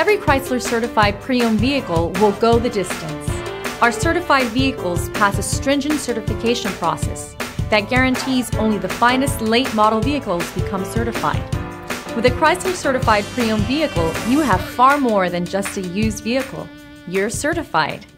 Every Chrysler certified pre-owned vehicle will go the distance. Our certified vehicles pass a stringent certification process that guarantees only the finest late model vehicles become certified. With a Chrysler certified pre-owned vehicle, you have far more than just a used vehicle. You're certified.